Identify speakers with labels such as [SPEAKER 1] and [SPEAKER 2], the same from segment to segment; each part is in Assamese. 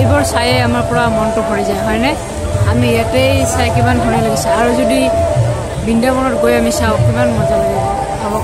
[SPEAKER 1] এইবোৰ চাই আমাৰ পুৰা মনটো ভৰি যায় হয়নে আমি ইয়াতে চাই কিমান ধুনীয়া লাগিছে আৰু যদি বৃন্দাবনত গৈ আমি চাওঁ কিমান মজা লাগিব ভাবক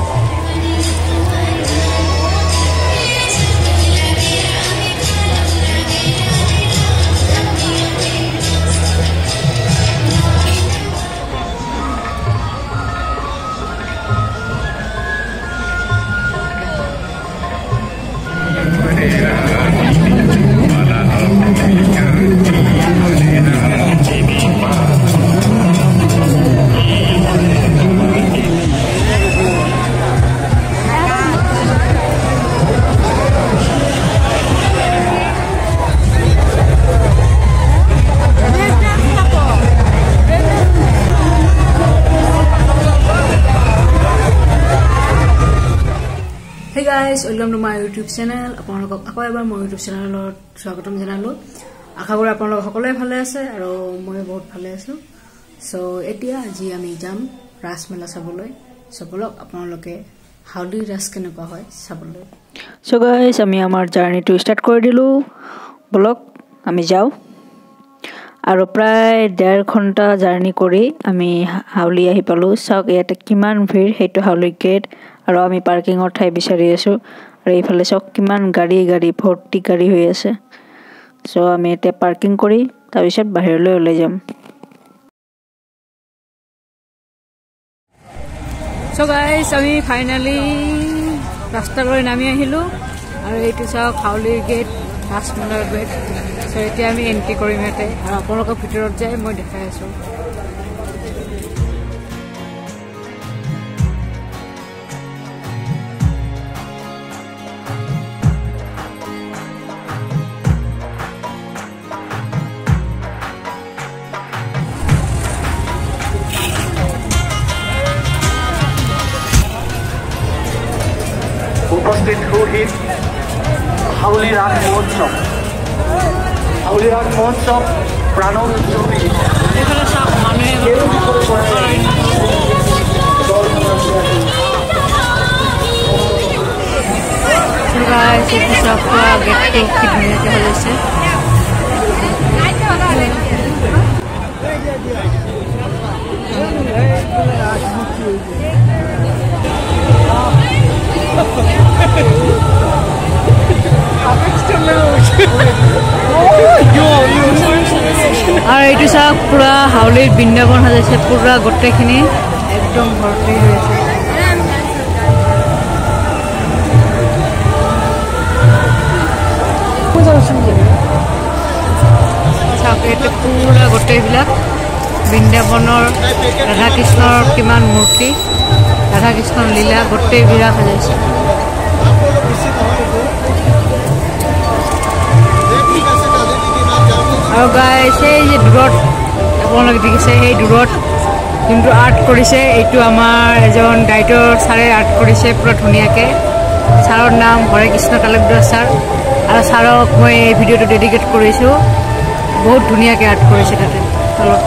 [SPEAKER 1] Hey guys, welcome to my YouTube channel. আপোনালোকক আকৌ এবাৰ মোৰ YouTube চেনেলত স্বাগতম জনালো। আশা কৰো আপোনালোক সকলোৱে ভালে আছে আৰু মই বহুত ভালে আছো। সো এতিয়া আজি আমি যাম ৰাসমেলা চাবলৈ। সকলোক আপোনালোকে হাউলি ৰাস কেনেকুৱা হয় চাবলৈ। সো গাইস আমি আমাৰ জাৰ্নিটো ষ্টাৰ্ট কৰি দিলো। ব্লগ আমি যাও। আৰু প্ৰায় 1.5 ঘণ্টা জাৰ্নি কৰি আমি হাউলি আহি পালো। চাওক ইয়াতে কিমান ভিৰ হেতু হাউলি গেট আৰু আমি পাৰ্কিংৰ ঠাই বিচাৰি আছো আৰু এইফালে চক কিমান গাড়ী ভৰ্তি গাড়ী হৈ আছে সো আমি এতিয়া পাৰ্কিং কৰি তাৰ পিছত বাহিৰলৈ ওলাই যাম সো গাইস আমি ফাইনালি ৰাস্তালৈ নামি আহিলো আৰু এইটো চাওক হাউলি গেট ৰাসমেলাৰ গেট সো এতিয়া আমি এন্ট্ৰি কৰিম ইয়াতে আৰু আপোনালোকৰ ভিতৰত যাই মই দেখাই আছো
[SPEAKER 2] উপস্থিত রোহিত হাউলি রাগ মহোৎসব প্রাণব উৎসবী
[SPEAKER 1] আর এইটো চাওক পুরা হাউলির বৃন্দাবন সাজাইছে পুরা গোটেইখিনি একদম ভর্তি হয়েছে চাওক এটা পুরা গোটেইবিলাক বৃন্দাবনৰ ৰাধা কৃষ্ণৰ কিমান মূৰ্তি ৰাধা কৃষ্ণৰ লীলা গোটেইবিলাক সাজাইছে আৰু গাইস এই যে দূৰত আপোনালোকে দেখিছে এই দূৰত যোনটো আৰ্ট কৰিছে এইটো আমাৰ এজন গাইডৰ ছাৰে আৰ্ট কৰিছে পুৰা ধুনীয়াকৈ ছাৰৰ নাম হৰে কৃষ্ণ তালুকদাৰ ছাৰ আৰু ছাৰক মই এই ভিডিঅ'টো ডেডিকেট কৰিছোঁ বহুত ধুনীয়াকৈ আৰ্ট কৰিছে তাতে তলত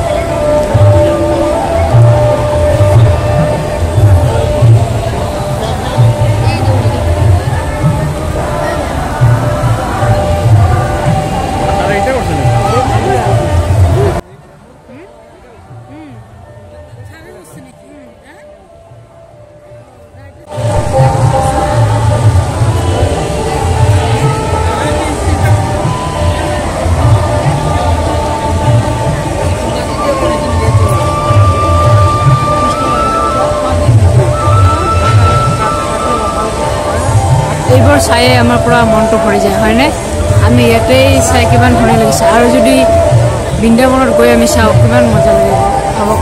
[SPEAKER 1] এইবোৰ চাই আমাৰ পুৰা মনটো ভৰি যায় হয়নে আমি ইয়াতে চাই কিমান ধুনীয়া লাগিছে আৰু যদি বৃন্দাবনত গৈ আমি চাওঁ কিমান মজা লাগিব ভাবক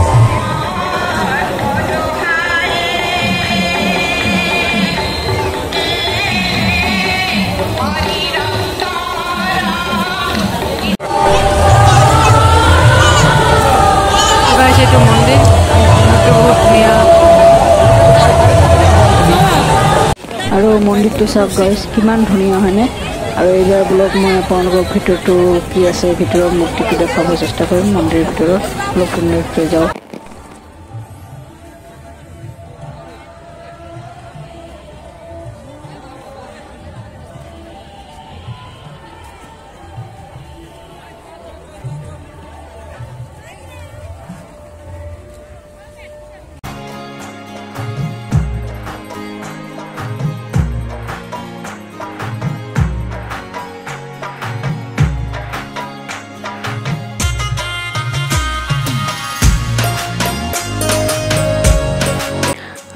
[SPEAKER 1] এইটো মন্দিৰ বহুত ধুনীয়া আৰু মন্দিৰটো চাওক গাইস কিমান ধুনীয়া হয়নে আৰু এইবাৰ ব্লগ মই আপোনালোকৰ ভিতৰটো কি আছে ভিতৰৰ মূৰ্তিটো দেখাব চেষ্টা কৰিম মন্দিৰৰ ভিতৰত অলপ ধুনীয়াকৈ যাওঁ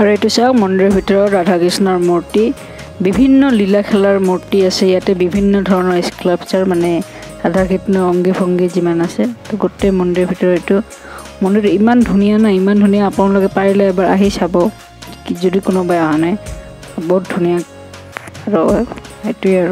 [SPEAKER 1] আৰু এইটো চাওক মন্দিৰৰ ভিতৰত ৰাধা কৃষ্ণৰ মূৰ্তি বিভিন্ন লীলা খেলাৰ মূৰ্তি আছে ইয়াতে বিভিন্ন ধৰণৰ স্কাল্পচাৰ মানে ৰাধা কৃষ্ণৰ অংগী ভংগী যিমান আছে তো গোটেই মন্দিৰৰ ভিতৰত এইটো মন্দিৰ ইমান ধুনীয়া না ইমান ধুনীয়া আপোনালোকে পাৰিলে এবাৰ আহি চাব যদি কোনোবাই অহা নাই বহুত ধুনীয়া আৰু এইটোৱে আৰু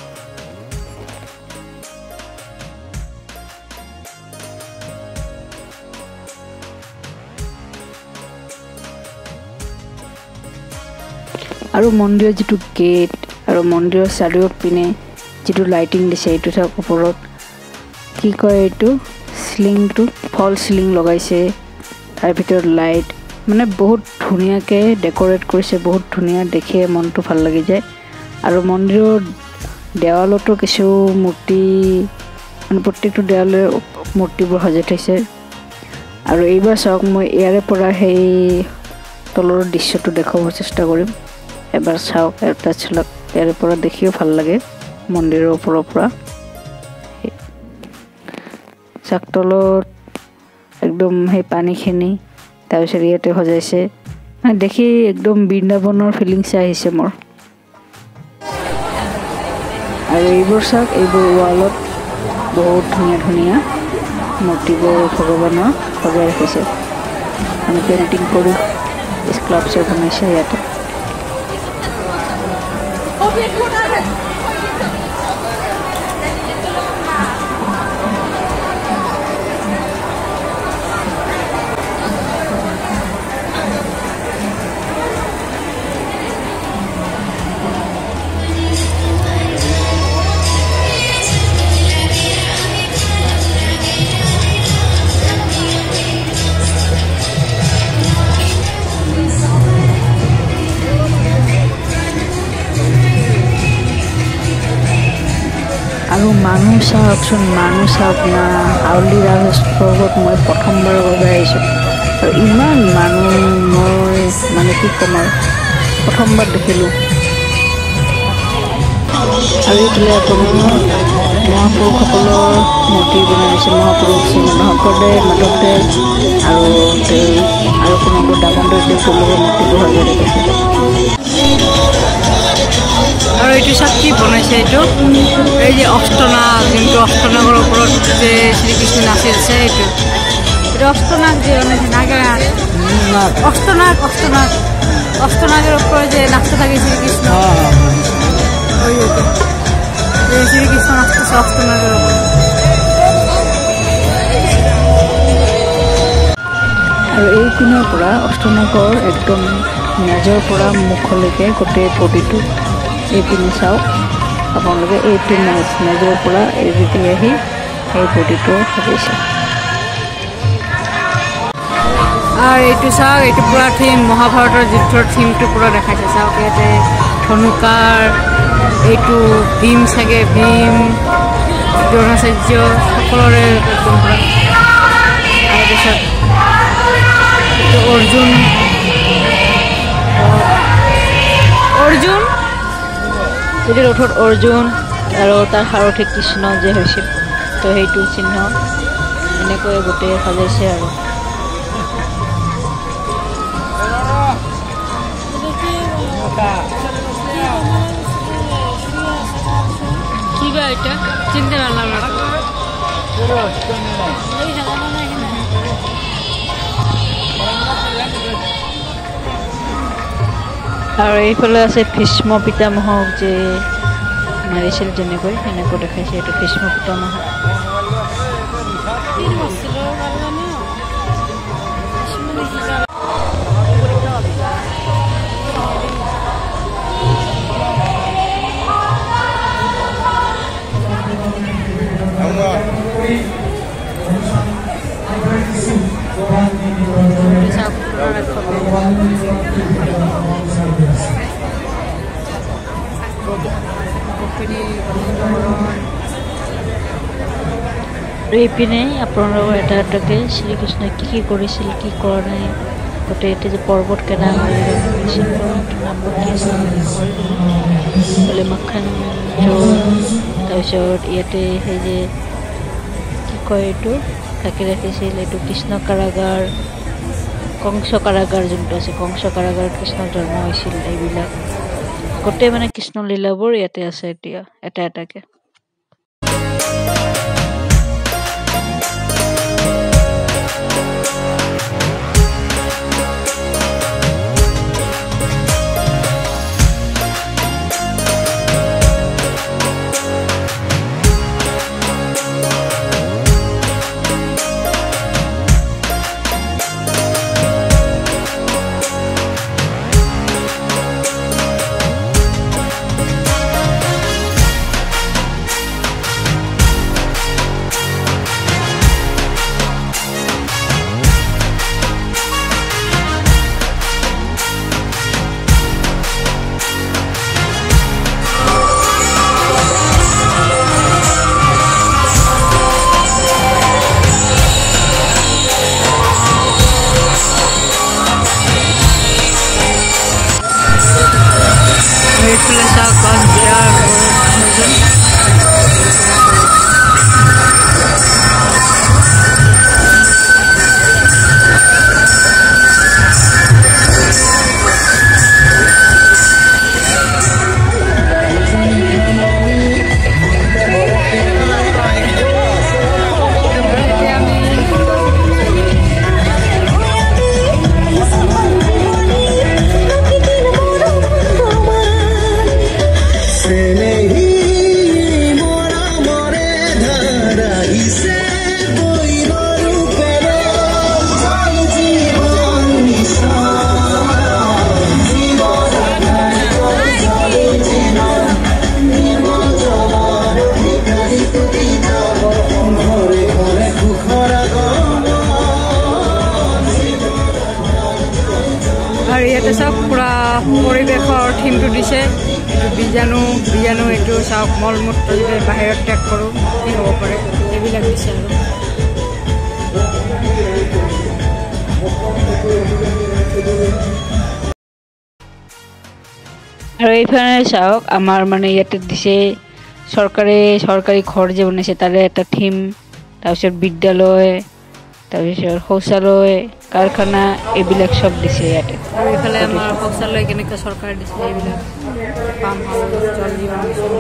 [SPEAKER 1] আৰু মন্দিৰৰ যিটো গেট আৰু মন্দিৰৰ চাৰিওপিনে যিটো লাইটিং দিছে এইটো চাওক ওপৰত কি কয় এইটো সিলিংটো ফল সিলিং লগাইছে তাৰ ভিতৰত লাইট মানে বহুত ধুনীয়াকৈ ডেকোৰেট কৰিছে বহুত ধুনীয়া দেখে মনটো ভাল লাগি যায় আৰু মন্দিৰৰ দেৱালতো কিছু মূৰ্তি মানে প্ৰত্যেকটো দেৱালৰে মূৰ্তিবোৰ সজাই থৈছে আৰু এইবাৰ চাওক মই ইয়াৰে পৰা সেই তলৰ দৃশ্যটো দেখাব চেষ্টা কৰিম এবাৰ চাওক এটা চাওক ইয়াৰে পৰা দেখিও ভাল লাগে মন্দিৰৰ ওপৰৰ পৰা চাওক তলত একদম সেই পানীখিনি তাৰপিছত ইয়াতে সজাইছে মানে দেখি একদম বৃন্দাবনৰ ফিলিংছ আহিছে মোৰ আৰু এইবোৰ চাওক এইবোৰ ৱালত বহুত ধুনীয়া ধুনীয়া মূৰ্তিবোৰ ভগৱানৰ সজাই ৰাখিছে মানে পেইণ্টিং কৰি স্কাল্পচাৰ বনাইছে ইয়াতে আৰু মানুহ চাওকচোন মানুহ চাওক না হাউলি ৰাজ পৰ্বত মই প্ৰথমবাৰৰ বাবে আহিছোঁ আৰু ইমান মানুহ মই মানে কি ক'ম আৰু প্ৰথমবাৰ দেখিলোঁ আৰু এইফালে আপোনাৰ মহাপুৰুষসকলৰ মূৰ্তি বনাই দিছে মহাপুৰুষ শ্ৰীমন্ত শংকৰদেৱ মাধৱদেৱ আৰু কোনোবা দামোদৰ তেওঁলোকৰ মূৰ্তিবোৰ সজাই ৰাখিছে আৰু এইটো চাওক কি বনাইছে এইটো এই যে অষ্টনাগ যোনটো অষ্টনাগৰ ওপৰত যে শ্ৰীকৃষ্ণ নাচি আছে এইটো অষ্টনাগ যে বনাইছে নাগাৰ অষ্টনাগৰ ওপৰত যে নাচতে থাকে শ্ৰীকৃষ্ণ শ্ৰীকৃষ্ণ নাচতেছে অষ্টনাগৰ ওপৰত আৰু এইপিনৰ পৰা অষ্টনাগৰ একদম মাজৰ পৰা মুখলৈকে গোটেই বডিটো এইপিনে চাওক আপোনালোকে এইটো মেজৰ পৰা এৰিটি আহি এই বডিটো সজাইছে আৰু এইটো চাওক এইটো পুৰা থিম মহাভাৰতৰ যুদ্ধৰ থিমটো পুৰা দেখাইছে চাওক ইয়াতে ধনুকাৰ এইটো ভীম চাগে ভীম দ্ৰোণাচাৰ্য সকলোৰে একদম পুৰা তাৰপিছত এইটো অৰ্জুন এইটো ৰথত অৰ্জুন আৰু তাৰ সাৰথী কৃষ্ণ যে হৈছিল তো সেইটো চিহ্ন এনেকৈ গোটেই সজাইছে আৰু কিবা এটা চিন্তা নালাগে আৰু এইফালে আছে ভীষ্ম পিতামহক যে মাৰিছিল যেনেকৈ সেনেকৈ দেখাইছে এইটো ভীষ্ম পিতামহ এইপিনে আপোনালোকৰ এটা এটাকে শ্ৰীকৃষ্ণই কি কৰিছিল কি কৰা নাই গোটেই এতিয়া যে পৰ্বত কেনে মাখান তাৰপিছত ইয়াতে সেই যে কি কয় এইটো ঢাকি ৰাখিছিল এইটো কৃষ্ণ কাৰাগাৰ
[SPEAKER 3] কংস কাৰাগাৰ যোনটো আছে কংস কাৰাগাৰত কৃষ্ণৰ জন্ম হৈছিল এইবিলাক গোটেই মানে কৃষ্ণ লীলাবোৰ ইয়াতে আছে এতিয়া এটা এটাকে
[SPEAKER 1] ইয়াতে চাওক পুৰা পৰিৱেশৰ থিমটো দিছে বীজাণু এইটো চাওক মল মূত্ৰ যদি বাহিৰত ত্যাগ কৰোঁ কি হ'ব পাৰে এইবিলাক দিছে
[SPEAKER 3] আৰু এইফালে চাওক আমাৰ মানে ইয়াতে দিছে চৰকাৰী ঘৰ যে বনাইছে তাৰে এটা থিম তাৰপিছত বিদ্যালয় তাৰপিছত শৌচালয় কাৰখানা এইবিলাক সব দিছে ইয়াতে
[SPEAKER 1] আৰু এইফালে আমাৰ শৌচালয় কেনেকৈ চৰকাৰ দিছে এইবিলাক পাম হাউচ জল জীৱন মিছন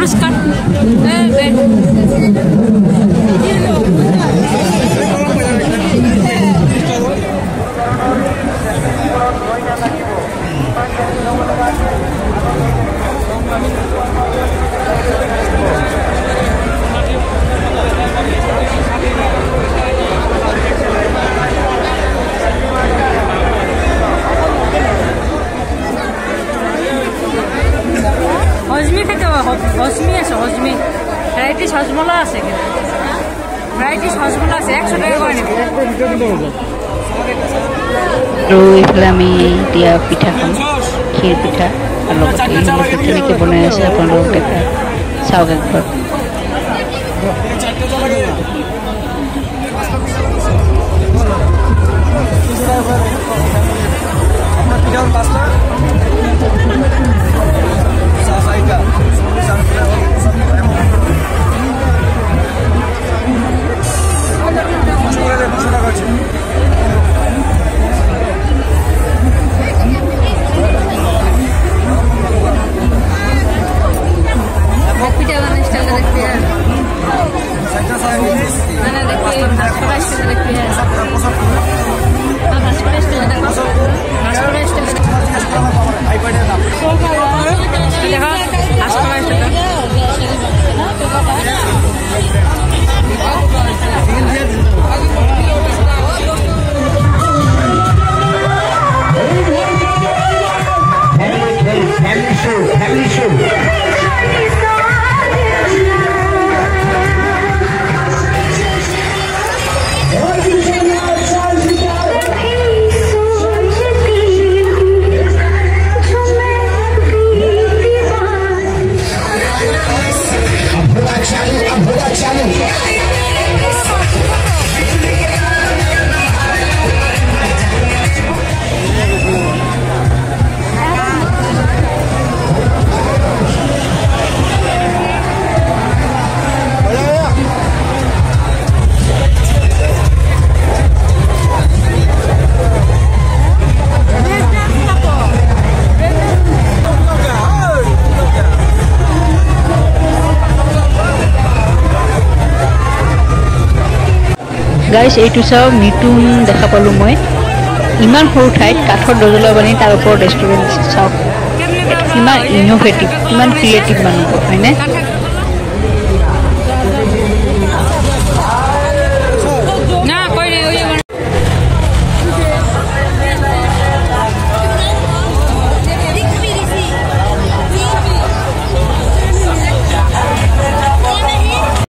[SPEAKER 3] পুরস্কার হজমি খেতে হজমি আছে হজমি ভ্যারাইটিস হজমলা আছে ভ্যারাইটিস হজমলা আছে 100 টাকা করে নেবে তো এইফালে আমি দিয়া পিঠা খাম ক্ষীর পিঠা আর কেনেকৈ বনাই আছে আপোনালোকক দেখা চাওক একবাৰ গাইজ এইটো চাওক মিটুন দেখা পালোঁ মই ইমান সৰু ঠাইত কাঠৰ দজলা বানি তাৰ ওপৰত ৰেষ্টুৰেণ্ট চাওক কিমান ইন'ভেটিভ কিমান ক্ৰিয়েটিভ মানুহ হয়নে